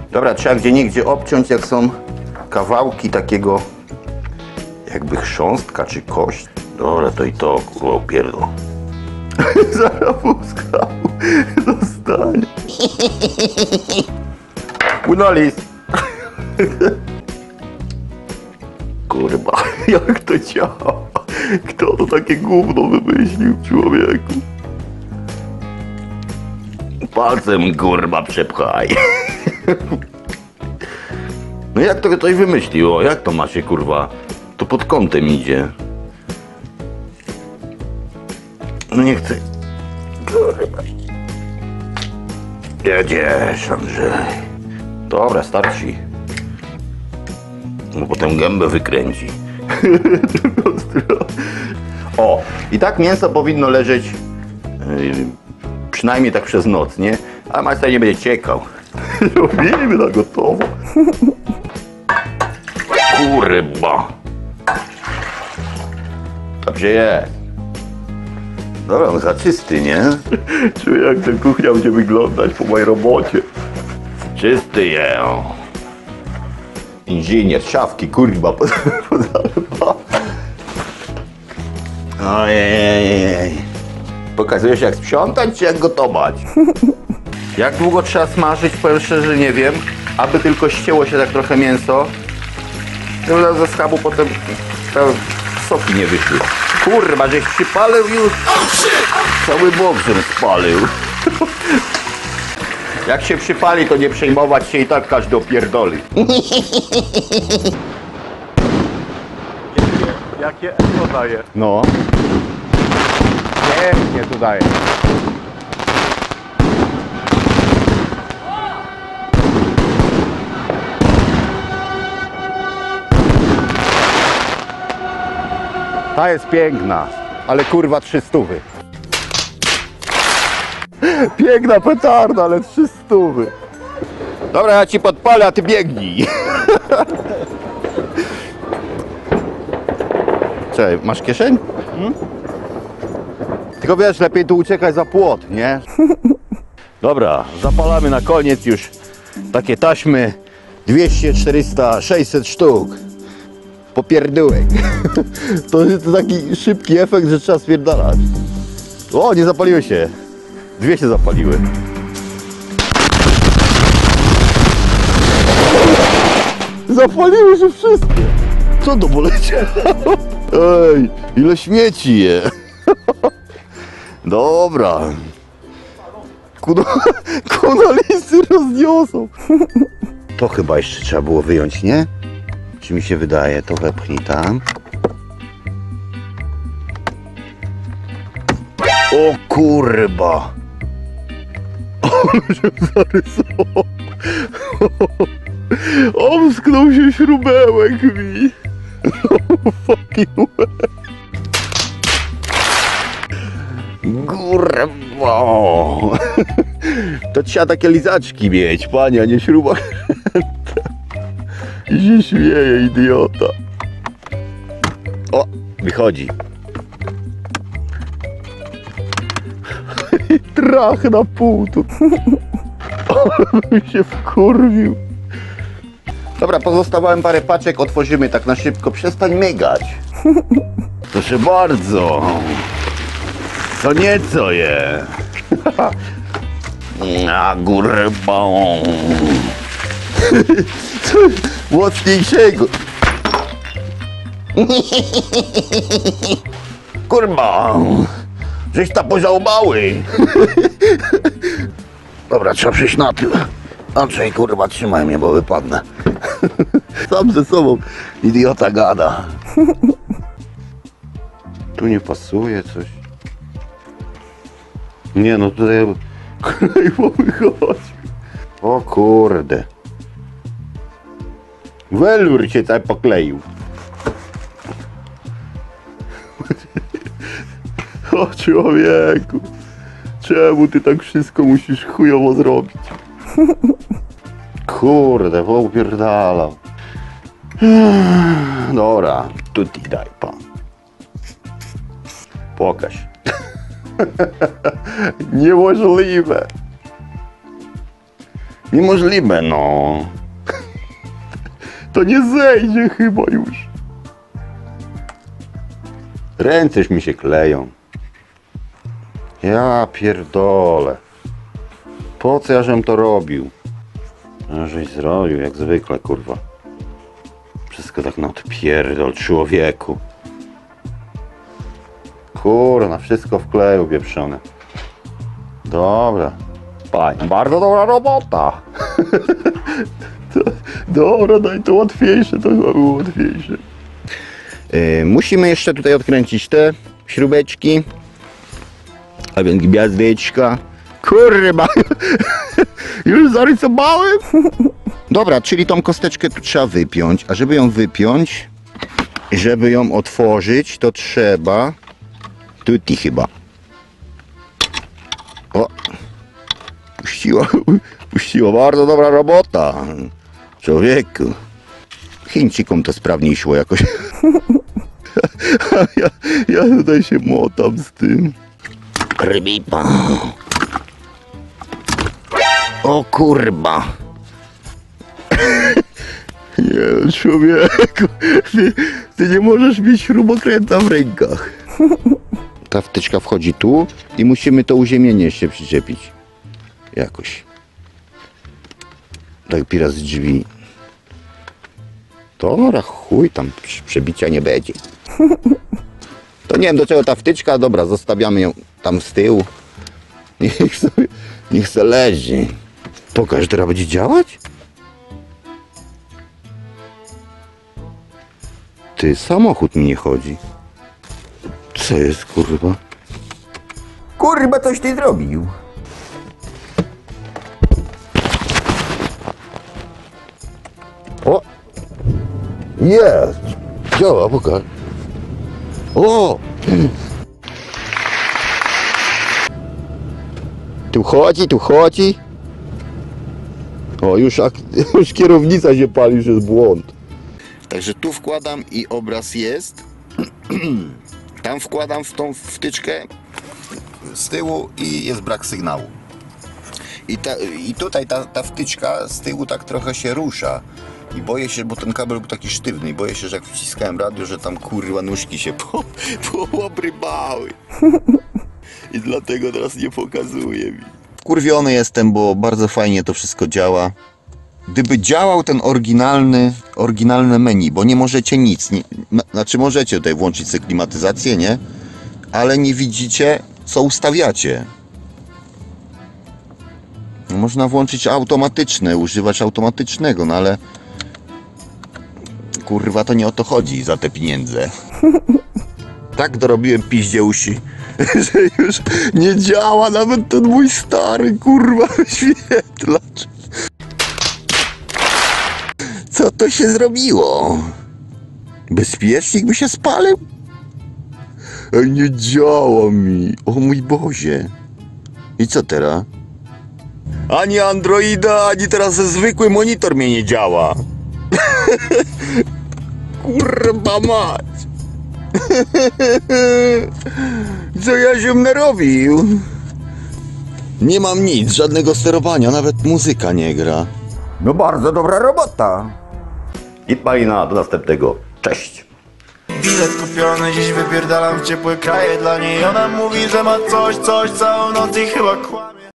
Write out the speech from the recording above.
Dobra, trzeba gdzieniegdzie obciąć, jak są kawałki takiego jakby chrząstka czy kość. Dobra, to i to, kurwa, upierdol. Zaraz puskał. Dostanie. Płynolis. Kurwa, jak to działa? Kto to takie gówno wymyślił, człowieku? Palcem, kurwa, przepchaj. No jak to ktoś wymyślił? O, jak to ma się, kurwa? To pod kątem idzie. No nie chcę. Kurwa. Jedziesz, Andrzej. Dobra, starczy. No potem gębę wykręci. O, i tak mięso powinno leżeć przynajmniej tak przez noc, nie? A majster nie będzie ciekał. Robimy na gotowo. Kurwa. Dobrze jest. Dobra, on za czysty, nie? Czuję, jak ta kuchnia będzie wyglądać po mojej robocie. Czysty je. Inżynier, szafki, kurwa. Ojej. Pokazujesz, jak sprzątać, czy jak gotować? Jak długo trzeba smażyć? Powiem szczerze, nie wiem. Aby tylko ścięło się tak trochę mięso. No ze schabu potem soki nie wyszły. Kurwa, żeś przypalił już. Cały bok żem spalił. Jak się przypali, to nie przejmować się, i tak każdy opierdoli. Jakie eko daje? No. Pięknie tu daje. Ta jest piękna, ale kurwa 300. Piękna petarda, ale 300. Dobra, ja ci podpalę, a ty biegnij. Czekaj, masz kieszeń? Tylko wiesz, lepiej tu uciekać za płot, nie? Dobra, zapalamy na koniec już takie taśmy 200, 400, 600 sztuk. Popierdółek. To jest taki szybki efekt, że trzeba spierdalać. O, nie zapaliły się. Dwie się zapaliły. Zapaliły się wszystkie. Co to poleciało? Ej, ile śmieci je. Dobra. Kunalisy rozniosą. To chyba jeszcze trzeba było wyjąć, nie? Czy mi się wydaje? To wepchnij tam. O kurwa. Ale się zarysował. Omsknął się śrubełek mi. Fucking kurwa. To trzeba takie lizaczki mieć, panie, a nie śruba. I się śmieje, idiota. O, wychodzi. Trach na pół tu. Mi się wkurwił. Dobra, pozostawałem parę paczek, otworzymy tak na szybko. Przestań mygać. Proszę bardzo. To nieco je. Na górę bałą. Coś mocniejszego. Kurwa. Żeś ta pozałbały. Dobra, trzeba przyjść na tył. Andrzej, kurwa, trzymaj mnie, bo wypadnę. Sam ze sobą idiota gada. Tu nie pasuje coś. Nie no, tutaj krajwo wychodzi. O kurde. Welur się tak pokleił. O człowieku. Czemu ty tak wszystko musisz chujowo zrobić? Kurde, popierdalał. Dobra, tutti daj pan. Pokaż. Niemożliwe. Niemożliwe, no. To nie zejdzie chyba już. Ręce już mi się kleją. Ja pierdolę. Po co ja żem to robił? No, żeś zrobił, jak zwykle, kurwa. Wszystko tak na odpierdol, człowieku. Kurwa, wszystko wkleją pieprzone. Dobra. Fajnie. Bardzo dobra robota. Dobra, daj to łatwiejsze, to chyba było łatwiejsze. Musimy jeszcze tutaj odkręcić te śrubeczki. A więc gwiazdeczka. Kurwa. Już zarysowałem. Dobra, czyli tą kosteczkę tu trzeba wypiąć. A żeby ją wypiąć, żeby ją otworzyć, to trzeba... Tutti chyba. O. Puściło. Bardzo dobra robota. Człowieku. Chińczykom to sprawniej szło jakoś. Ja tutaj się motam z tym. Rybipa. O kurwa. Nie, człowieku. Ty nie możesz mieć śrubokręta w rękach. Ta wtyczka wchodzi tu i musimy to uziemienie jeszcze przyczepić. Jakoś. Tak pira z drzwi. Dobra, chuj, tam przebicia nie będzie. To nie wiem do czego ta wtyczka, dobra, zostawiamy ją tam z tyłu. Niech se leży. Pokaż, teraz będzie działać? Ty, samochód mi nie chodzi. Co jest, kurwa? Kurwa, coś ty zrobił. O! Jest! Działa, pokaż. O! Tu chodzi. O, już kierownica się pali, już jest błąd. Także tu wkładam i obraz jest. Tam wkładam w tą wtyczkę z tyłu i jest brak sygnału. I tutaj ta wtyczka z tyłu tak trochę się rusza. I boję się, bo ten kabel był taki sztywny, i boję się, że jak wciskałem radio, że tam kurwa nóżki się poobrybały. I dlatego teraz nie pokazuję mi. Kurwiony jestem, bo bardzo fajnie to wszystko działa. Gdyby działał ten oryginalne menu, bo nie możecie nic, znaczy możecie tutaj włączyć sobie klimatyzację, nie? Ale nie widzicie, co ustawiacie. Można włączyć automatyczne, używać automatycznego, no ale kurwa, to nie o to chodzi za te pieniądze. Tak dorobiłem piździeusi, że już nie działa nawet ten mój stary kurwa wyświetlacz. Co to się zrobiło? Bezpiecznik by się spalił? Ej, nie działa mi. O mój Boże. I co teraz? Ani Androida, ani teraz zwykły monitor mnie nie działa. Kurwa mać. Co ja się narobił? Nie mam nic, żadnego sterowania, nawet muzyka nie gra. No bardzo dobra robota. I Palina, do następnego. Cześć. Bilet kupiony, dziś wypierdalam w ciepłe kraje. Dla niej ona mówi, że ma coś całą noc i chyba kłamie.